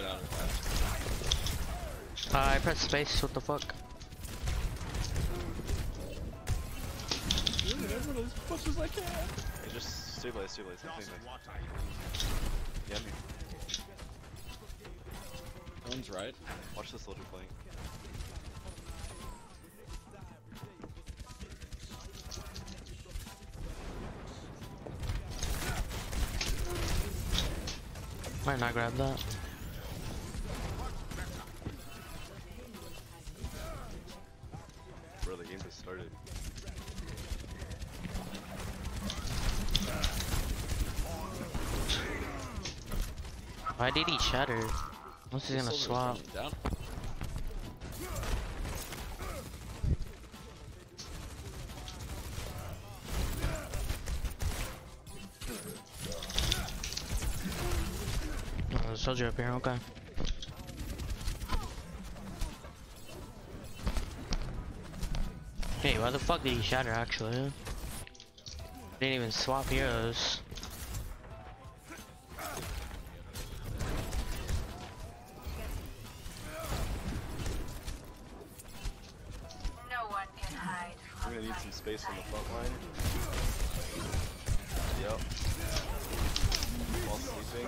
get out of that. I pressed space, what the fuck? Really, everyone as much as I can. Hey, just stabilize. Yeah, me. One's right. Watch the soldier playing. Might not grab that. Bro, the game just started. Why did he shatter? Unless he's gonna swap. Down. Oh, there's a soldier up here, okay. Hey, why the fuck did he shatter actually? Didn't even swap heroes. No one can hide. We're gonna need some space on the front line. Yep. While sleeping.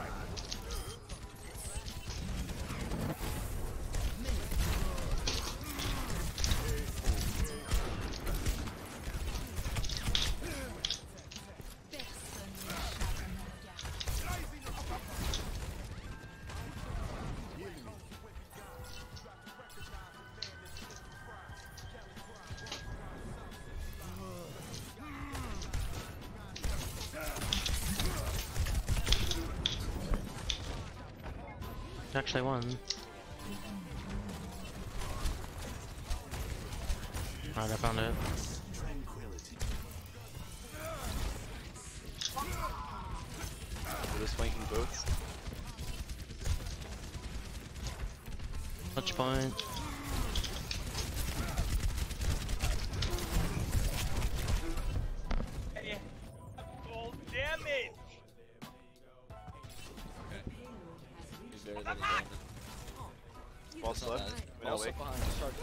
Actually won. Alright, I found it. We're just flanking boats. Touch point. Full damage! He's there, there's a diamond. False It's not left. bad. Wait, no, Also wait. behind, start.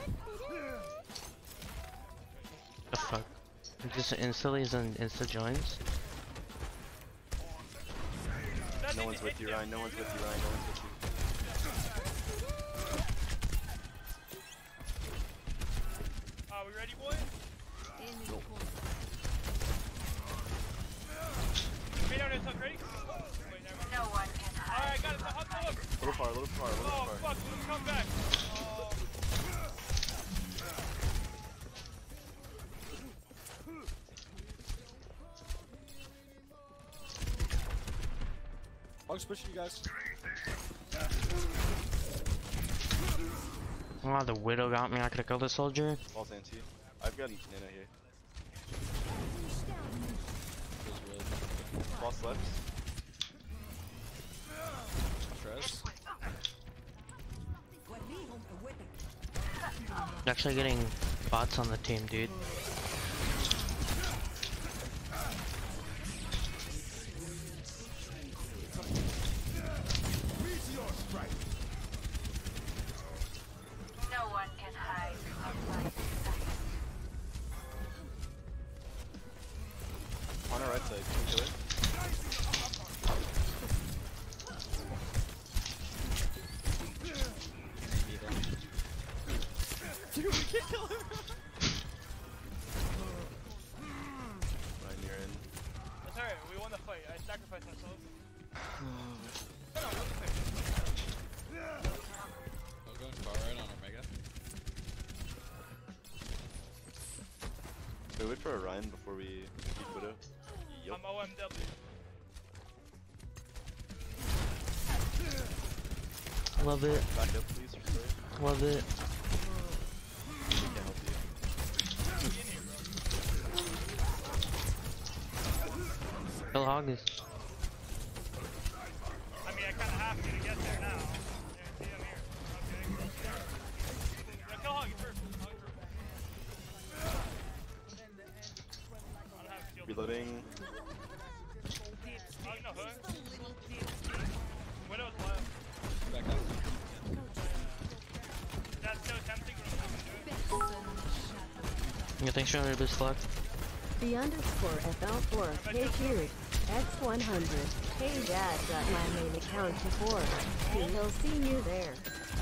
The fuck? It just instantly is an insta joins. No one's with you, Ryan. No one's with you, Ryan. No one's with you. Are we ready, boys? Wait, no, it's not ready? Wait, never mind. No one can hide. Alright, got it. Hustle up! Little far, little far, little Oh, far. fuck, let's come back. Bugs pushing you guys. Oh, the widow got me. I could've killed the soldier. False anti. I've got Nana here. Feels really False left. Trez. Actually getting bots on the team, dude. No one can hide from my sight. On our right side. Can you kill it? Dude, we can't kill him! Ryan, you're in. That's alright, we won the fight. I sacrificed myself. No, won the fight. Oh, going far right on Omega. Should we wait for Orion before we keep Widow? Yup. I'm OMW. Love it. Back up, please. Sorry. Love it. We can't help you. Kill Hoggies. I mean, I kinda have to get there now. Yeah, see, I'm here. Okay. Yeah, kill Hoggy first. Hoggy first. I don't have shield. Reloading. Hog no hood. Widow's left. Back up. You think she's gonna boost flag? The underscore FL4 K cute X100 Hey dad got my main account before. He'll see you there.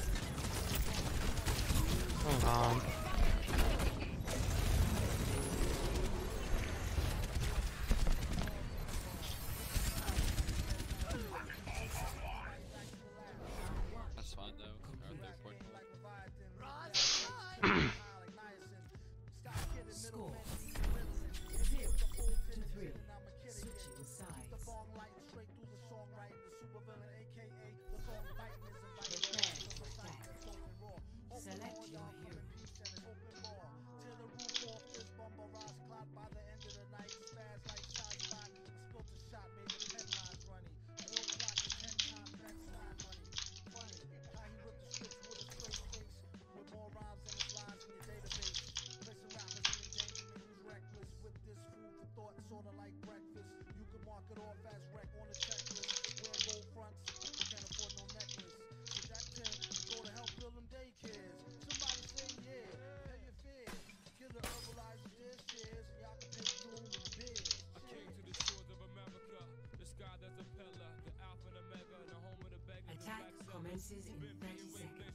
Oh god. That's fine though. Our third point. Score 0-3. Switching sides. Prepare to attack. Select your hero. Attack commences in 30 seconds.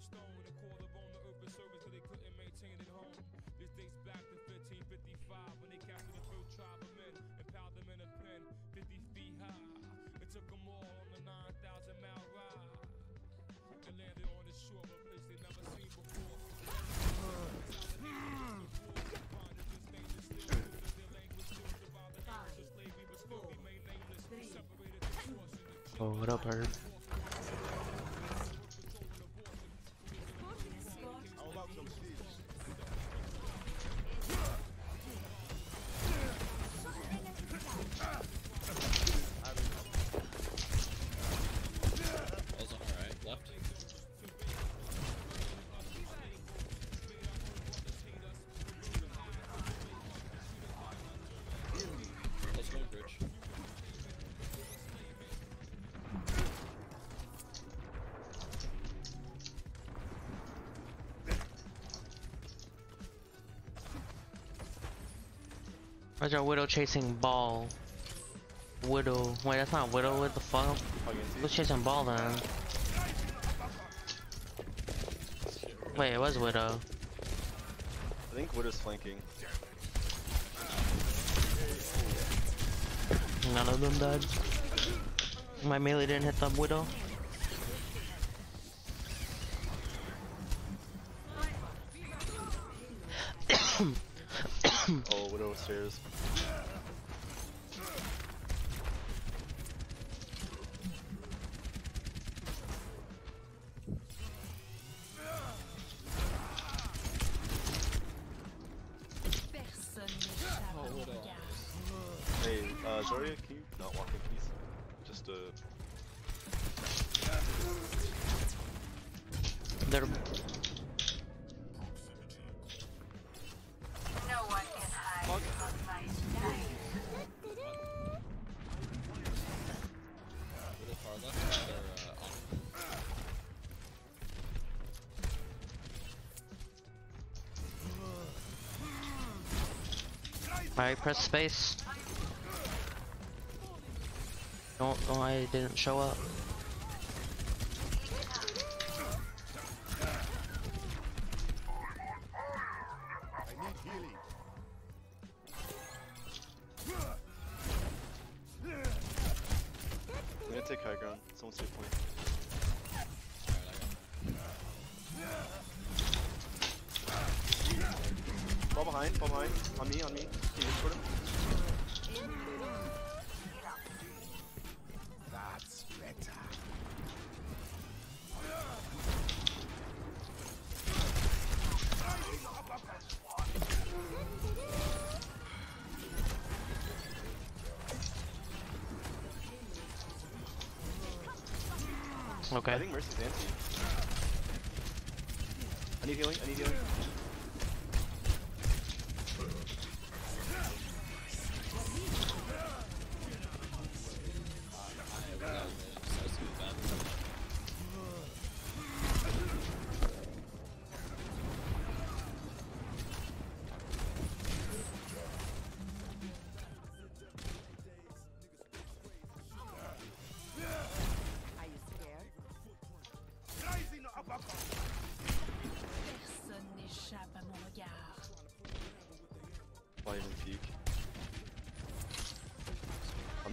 This dates back to 1555 when they captured the first tribe of men and piled them in a pen 50 feet high. It took them all on the 9,000-mile ride. They landed on the shore of a place they never seen before. Oh, what up, Herb? Ball's on our right, left. Let's go bridge. Where's our Widow chasing Ball? Widow. Wait, that's not Widow. What the fuck? Who's chasing Ball then? Wait, it was Widow. I think Widow's flanking. None of them died. My melee didn't hit the Widow. Oh, Widow upstairs. Hey, Zarya, can you not walk in, please? Just, They're No one can hide from my knife. Little far left. They're on. Alright, press space. Don't I didn't show up. I'm gonna take high ground. Someone stay point. Fall behind, on me. Can you escort him? That's better. Okay. I think Mercy's anti. I need healing.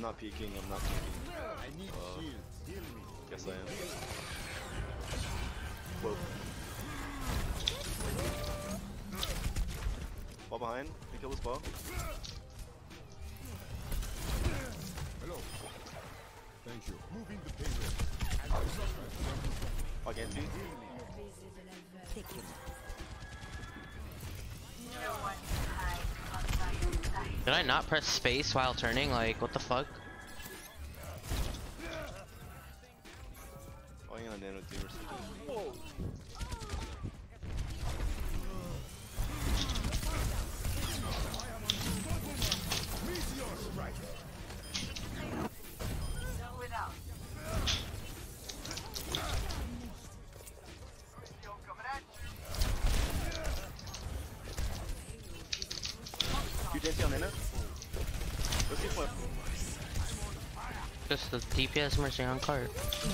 not peeking, I'm not peeking. Guess I am. Whoa. Ball behind, can kill this ball. Hello. Thank you. Moving the pay rate. Against you. No one can hide on my side. Did I not press space while turning? Like, what the fuck? Oh, yeah, nano team. Whoa. Without. You did on nano? Let's see what. Just the DPS mercy on card.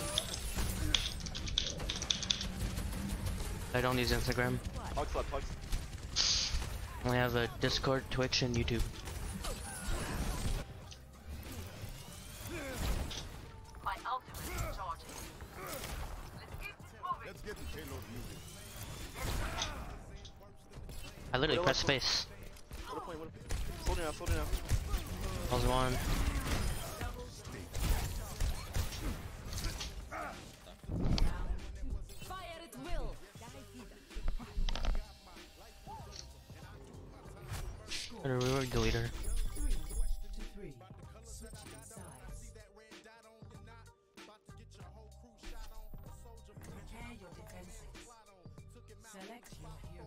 I don't use Instagram. Hogs left, hogs. I have a Discord, Twitch, and YouTube. My ultimate is charging. Let's keep this moving. Let's get the payload moving. I literally press space. What a point, what a point. Slow down, slow down. I was one. Fire at will. Better rework the leader. 3-3. Switching sides. Prepare your defenses. Select your hero.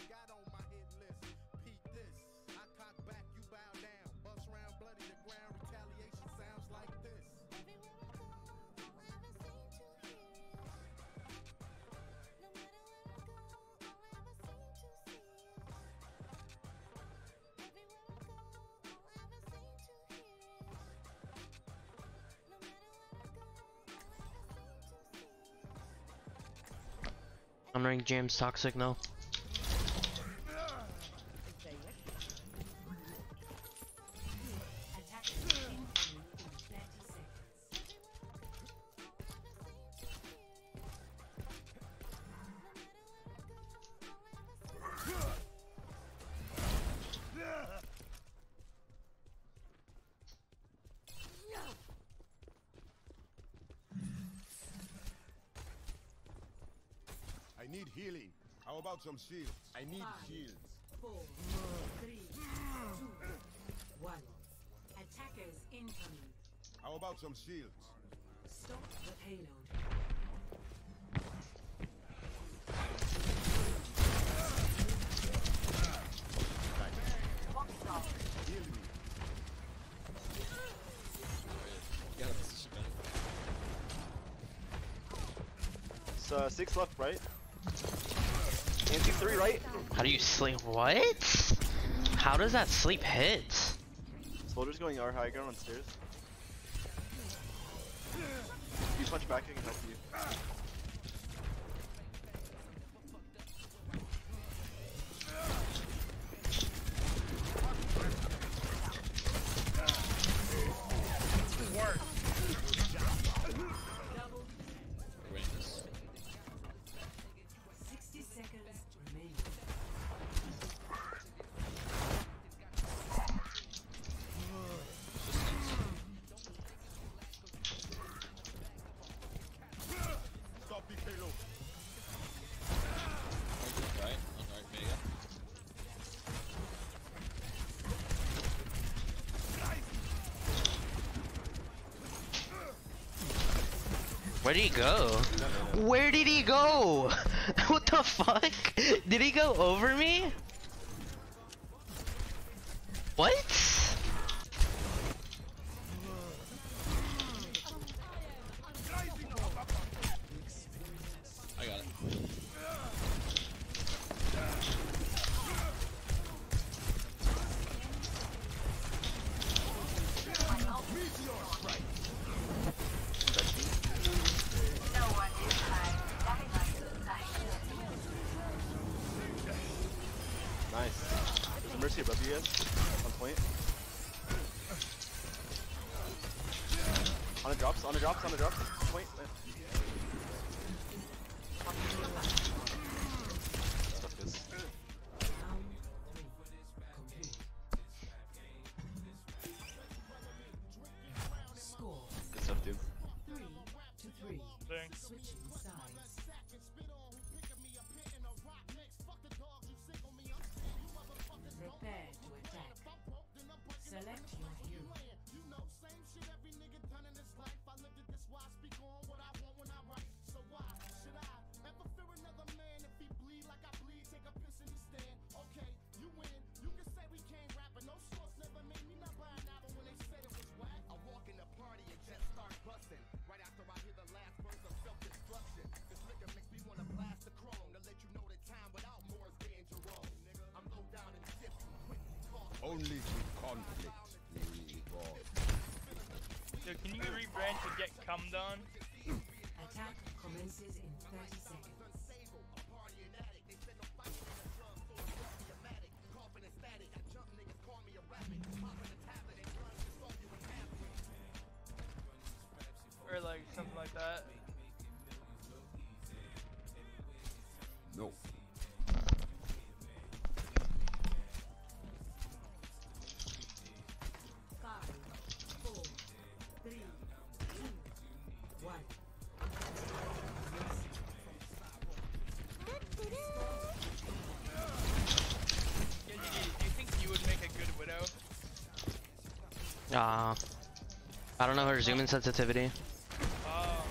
I'm running James Toxic now. Attackers incoming in 30 seconds. I need healing. How about some shields? I need shields. 4, 3, 2, 1. Attackers incoming. How about some shields? Stop the payload. Heal me. Yeah, this is better. It's 6 left, right? And 2-3, right? How do you sleep? What? How does that sleep hit? Soldier's going R high ground on stairs. You punch back, I can help you. We're winning this. 60 seconds remaining. Stop the payload. Right, on right, Mega. Where did he go? Where did he go? What the fuck? Did he go over me? What? I got it. No one can hide on my side. Nice. There's a Mercy above you guys. On point. On the drops, on the drops, on the drops. Point. Stuff this. Score Good stuff, dude. 3-3. Dang. Switching sides. Prepare to attack. Select your hero. Only through conflict may we evolve. Dude, can you rebrand to get cum done? Attack commences in 30 seconds. Or like something like that. No. 5, 4, 3, 2, 1. Yeah, do you think you would make a good widow? I don't know her zoom in sensitivity. Oh.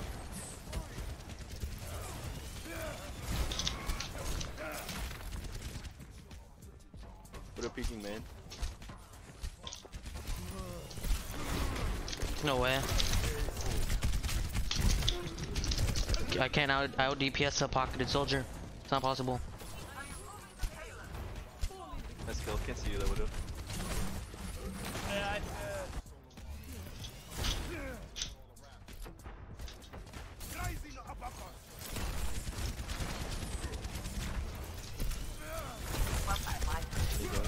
What a peeking man. No way. I can't out DPS a pocketed soldier. It's not possible. Nice kill. Can't see you though, Widow. Yeah, There you go.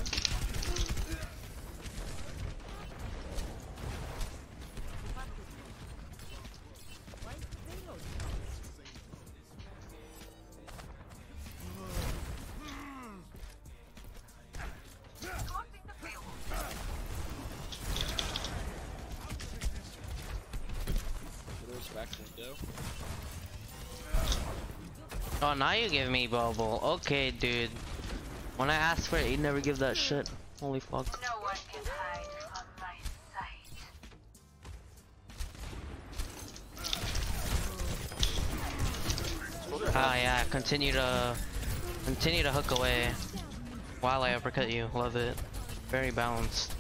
Widow's back window. Oh, now you give me bubble. Okay, dude. When I asked for it, you never give that shit. Holy fuck. No one can hide from my sight. Ah, yeah. Continue to hook away while I uppercut you. Love it. Very balanced.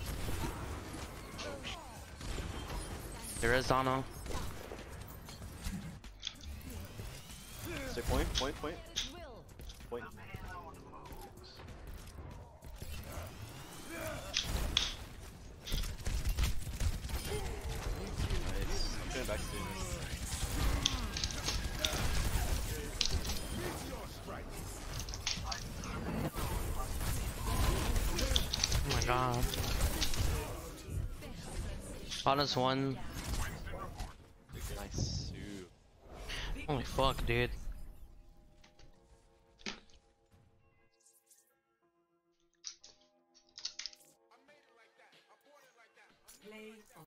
There is Zano. Stay point, point, point. Point. Nice. I'm coming back soon. Oh my god. Honest one. Nice. Ooh. Holy fuck, dude. Play